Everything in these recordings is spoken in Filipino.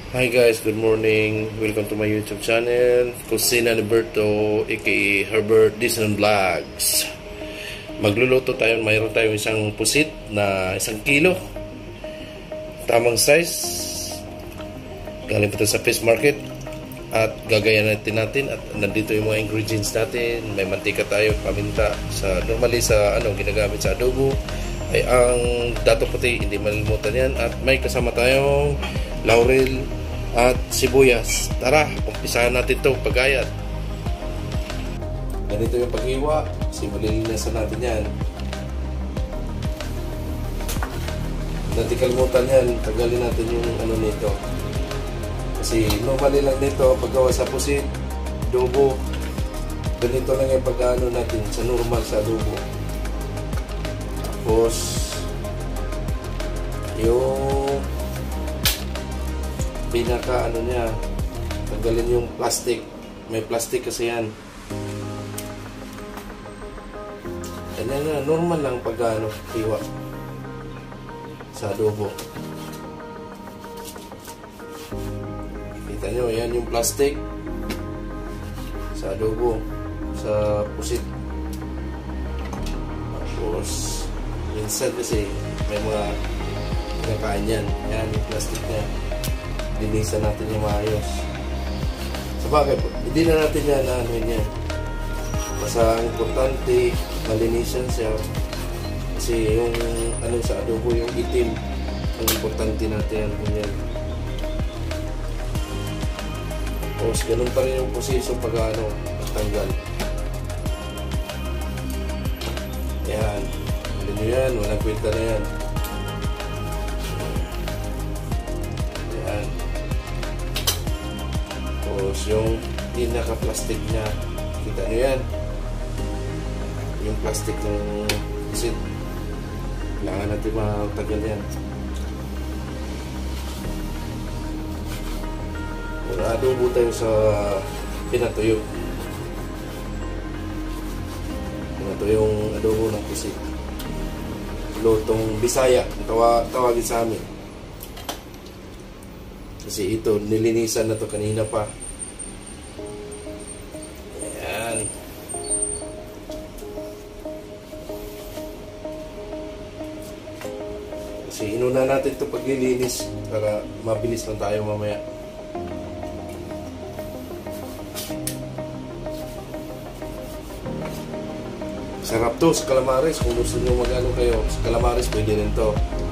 Hi guys, good morning. Welcome to my YouTube channel, Kusina ni Berto, aka Herbert Disney Vlogs. Magluluto tayo, mayroon tayong isang pusit na 1 kilo. Tamang size. Galing pa ito sa fish market. At gagayan natin at nandito yung mga ingredients natin. May mantika tayo, paminta. Normally sa ginagamit sa adobo ay ang dato puti, hindi malilimutan yan. At may kasama tayong laurel at sibuyas. Tara, umpisahan natin ito paggayat. Ganito yung paghiwa. Malilinasan natin yan. Hindi kalimutan yan. Tagalin natin yung nito. Kasi normally lang nito paggawa sa pusit, adobo. Ganito lang yung pag-ano natin sa normal sa adobo. Tapos yung pinaka niya, tanggalin yung plastic. May plastic kasi yan. Ganyan na, normal lang pag hiwa sa adobo. Kita nyo, yan yung plastic sa adobo, sa pusit. Tapos minsan kasi may mga kinakain yan. Yan yung plastic niya. Linisan natin yung maayos. Sabagay po, hindi na natin yan yan. Basta ang importante, malinisan siya. Kasi yung sa adobo, yung itim, ang importante natin yan. Tapos ganun pa rin yung proseso pag tanggal. Yan. Alam nyo yan, walang kwenta na yan. Tapos yung pinaka-plastic niya, kita nyo yan, yung plastic ng pusit, kailangan natin matagal yan. Adobo tayo sa pinatuyo. Ito yung adobo ng pusit, lutong Bisaya, tawagin sa amin. Kasi ito, nilinisan na to kanina pa. Ayan. Kasi inuna natin ito paglilinis para mabilis lang tayo mamaya. Sarap to sa calamares. Kung gusto nyo kayo sa calamares, pwede rin to.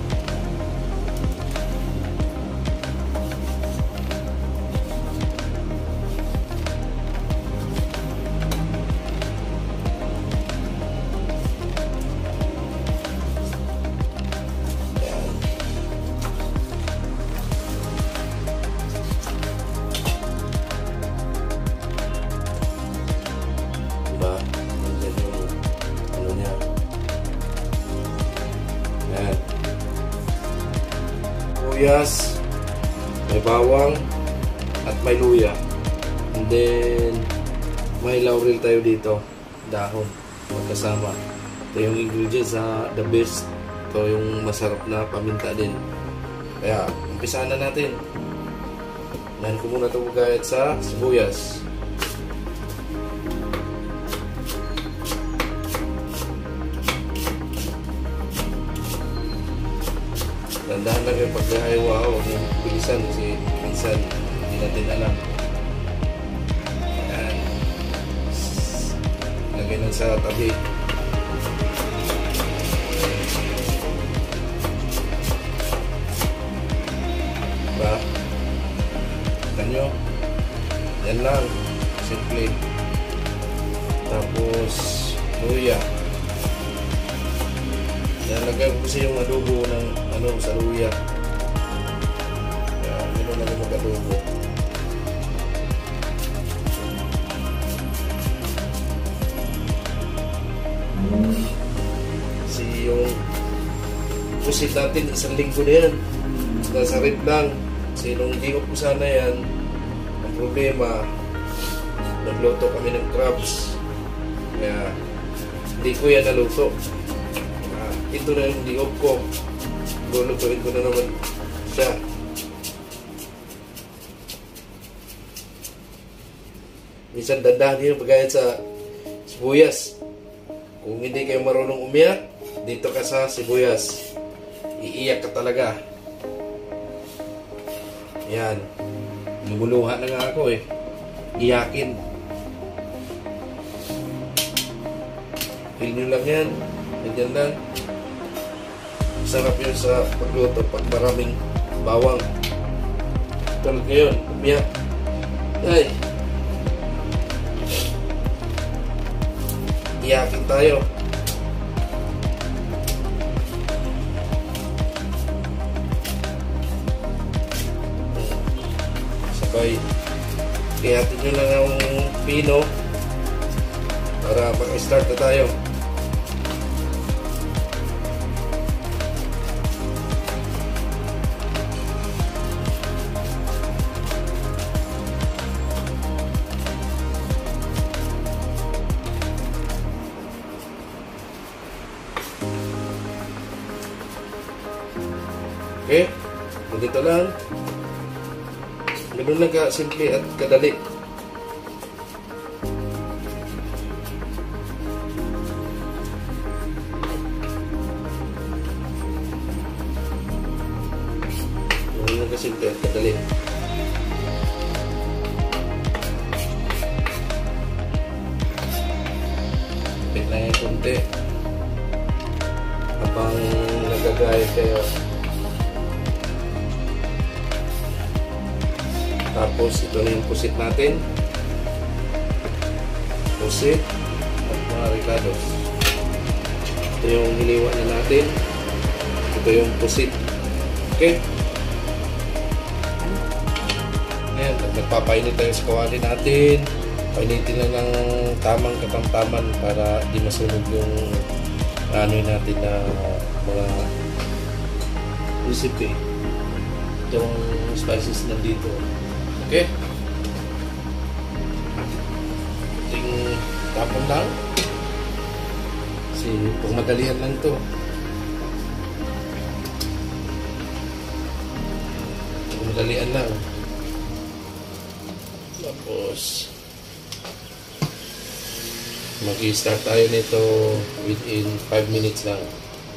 Sibuyas, may bawang, at may luya. And then may laurel tayo dito, dahon, magkasama. Ito yung ingredients na the best. Ito yung masarap na paminta din. Kaya umpisahan na natin. Nahin ko muna ito magayat sa sibuyas. Dandahan lang yung pagkahiwa, huwag yung bilisan kasi minsan hindi natin alam. Ayan. Lagay lang sa tabi. Diba? Tignan nyo. Yan lang. Simple. Tapos luya. Nalagay ko kasi yung adobo ng sa luya. Kaya gano'n lang yung mag-adobo. Kasi yung pusit natin, 1 linggo na yan. Nasa rib lang. Kasi nung hindi ko po sana yan, ang problema, nagluto kami ng crabs. Kaya hindi ko yan naluto. Ito na yung diop ko. Lulutuin ko na naman siya. Minsan dandahan niyo pagkayat sa sibuyas. Kung hindi kayo marunong umiyak, dito ka sa sibuyas. Iiyak ka talaga. Yan. Lumuluha na nga ako eh. Iyakin. Feel nyo lang yan. Ganyan lang. Sarap yun sa pagluto pag maraming bawang. Tulad ngayon, umiyak. Ay. Iyakin tayo. Sabay. Iyakin nyo lang ang pino para mag-start na tayo. Okay? Ganito lang. Ganun lang ka-simple at kadali. Ganun lang ka-simple at kadali. Kapit lang yung konti. Habang nagagayat kayo. Tapos ito na yung pusit natin. Pusit at mga ricados. Ito yung hiniwa na natin. Ito yung pusit. Okay? Ayan, nagpapainit tayo sa kawali natin. Painitin lang ng tamang katamtaman para di masunog yung ano natin na mga recipe. Itong spices nandito. Okay? Ting tapon lang. Kasi pag madalihan lang to. Pag madalihan lang. Tapos mag-i-start tayo nito within 5 minutes lang.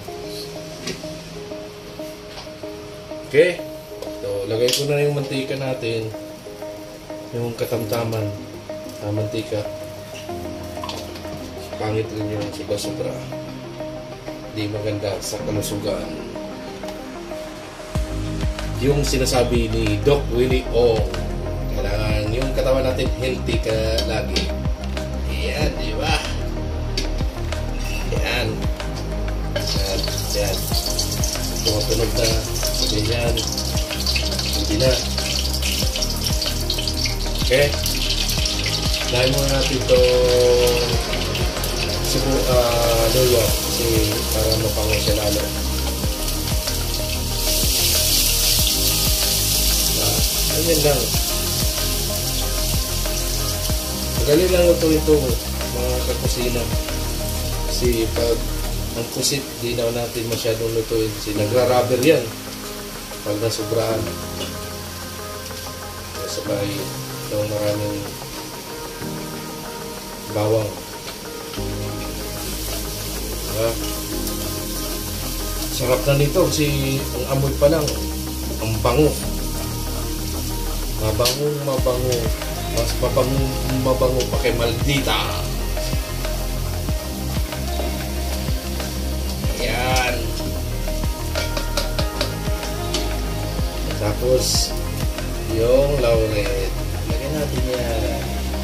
Okay? So, lagay ko na yung mantika natin. Yung katamtaman na mantika. Pangit rin yung sobra-sobra. Hindi maganda sa kalusugan. Yung sinasabi ni Doc Willie Ong, kailangan yung katawan natin healthy ka lagi. Yan, di ba? Yan. Yan. Yan. Tumutunog na. Ganyan. Hindi na. Okay? Dahil muna natin ito lulo kasi para mapango siya lalo. Ganyan lang. Madali lang ito mga kakusina. Kasi pag ang pusit, di na natin masyadong lutuin. Kasi nagra-rubber yan. Pag nasubrahan. Sabay itong maraming bawang. Diba? Sarap na nito kasi ang amoy pa lang ang bango. Mabango. Mas mabango pa kay Maldita. Ayan. Tapos yung laurel. Lagyan natin yan.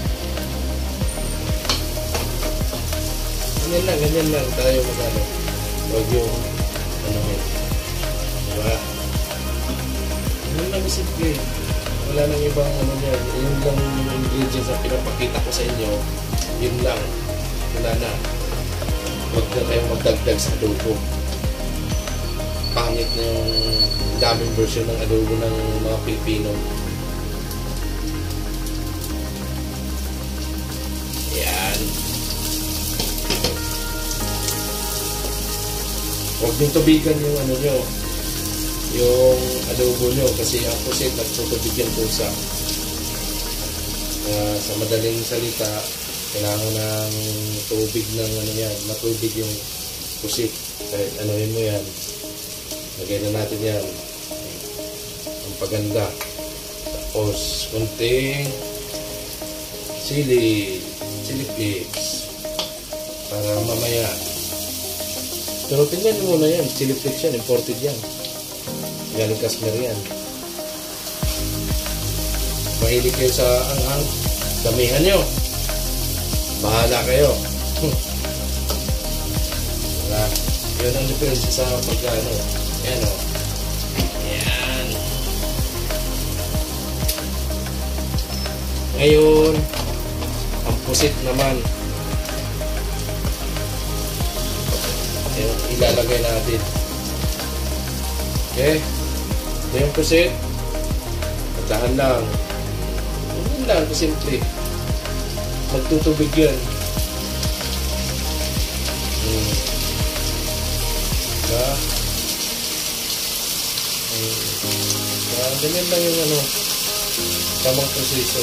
Ganyan lang tayo magano. Huwag yung ano yun. Diba? Ganyan lang simple. Wala nang ibang ano yan. Yun lang yung ingredients na pinapakita ko sa inyo. Yun lang. Wala na. Huwag na kayong magdagdag sa adobo. Pangit na yung daming version ng adobo ng mga Pilipino. Yan. Huwag nyo tubigan yung ano nyo, yung adobo nyo kasi ang pusit nagtutubig yan pusa. Sa madaling salita, kailangan ng tubig ng ano yan, matubig yung pusit. Kahit anuhin mo yan, lagay na natin yan. Ang paganda. Tapos, konting chili flakes. Para mamaya. Pero tingnan mo muna yan, chili flakes yan, imported yan. Galing Kashmir yan. Mahilig kayo sa anghang, damihan nyo. Bahala kayo. Wala. Yun ang diferensya sa pagkano. Ayan o. Ayan. Ngayon, ang pusit naman. Ayan, ilalagay natin. Okay. Ito yung pusit. Tahan lang. Yun lang, simple. Magtutubig yan. Diba? Ganyan lang yung ano, tamang proseso.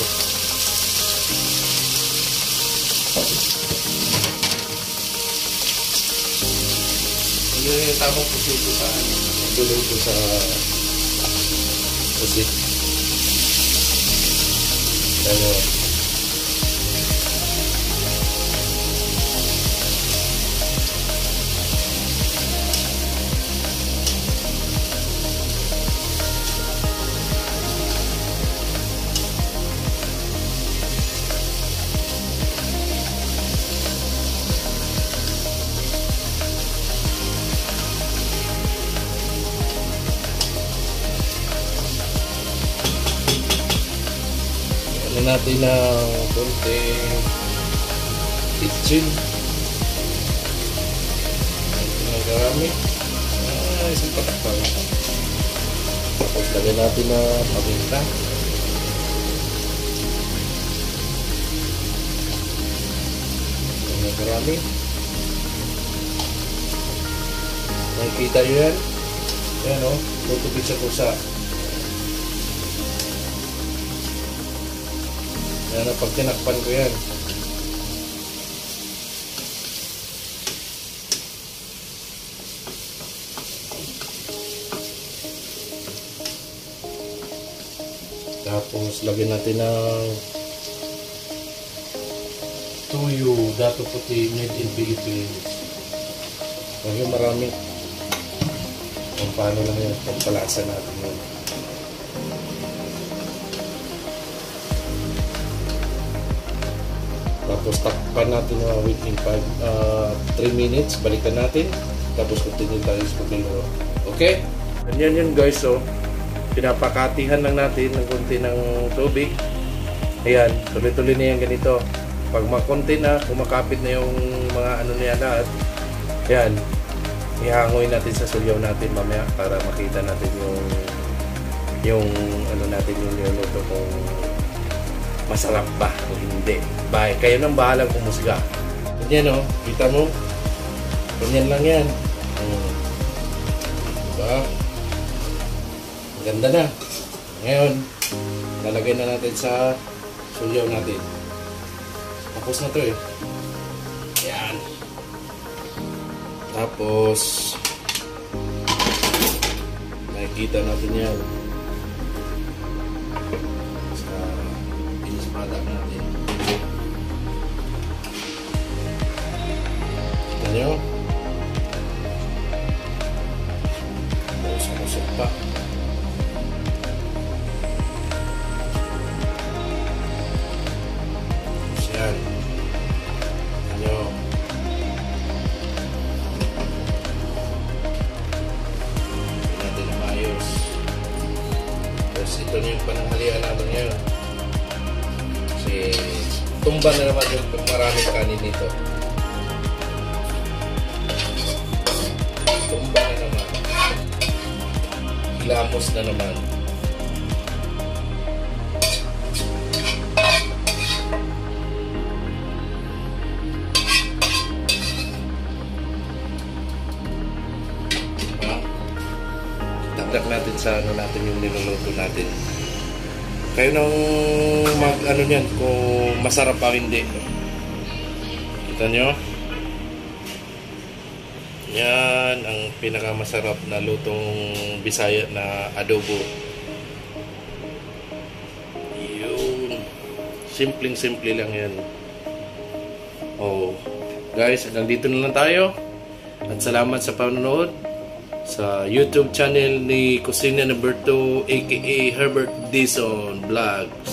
Yun yung tamang proseso sa magluluto sa pusit. Ano? Natin ng konting kitchen. Ang karami. Isang patak pa lang. Tapos lagyan natin na paminta. Ang karami. Nakikita nyo yan? Yan o. Tutupit sa kusa. Yan na, pag tinakpan ko yan. Tapos, lagyan natin ng tuyo, dato puti, made in Philippines. Lagyan marami. Kung paano lang yan, pampalasa natin yun. Tapos takpan natin na within 3 minutes, balikan natin, tapos continue tayo sa pagluluto. Okay? Ganyan yun guys, so pinapakatihan lang natin ng konti ng tubig. Ayan, tuloy-tuloy na yan ganito. Pag makonti na, kumakapit na yung mga ano niya lahat, ayan, ihangoy natin sa sulyaw natin mamaya para makita natin yung ano natin yung niluto kung masarap ba o hindi. Bye. Kayo nang bahalang kumusga. Ganyan o. Kita mo? Ganyan lang yan. Diba? Ganda na. Ngayon, lalagay na natin sa sulyaw natin. Tapos na to eh. Yan. Tapos, nakikita natin yan. Natin. Kita nyo? Usap-usap pa. Yan. Kita nyo? Hindi natin na maayos. Tapos ito na yung pananghalian natin ngayon. Tumba na naman yung maraming kanin nito. Tumba na naman. Hilamos na naman. Tagdag natin sa ano natin yung niluluto natin. Kayo nang mag ano niyan kung masarap pa hindi. Kita nyo? Yan ang pinakamasarap na lutong Bisaya na adobo. Yun. Simpleng-simple lang yan. Oh, guys, hanggang dito na lang tayo. At salamat sa panonood sa YouTube channel ni Kusina ni Berto aka Herbert Dizon Vlogs.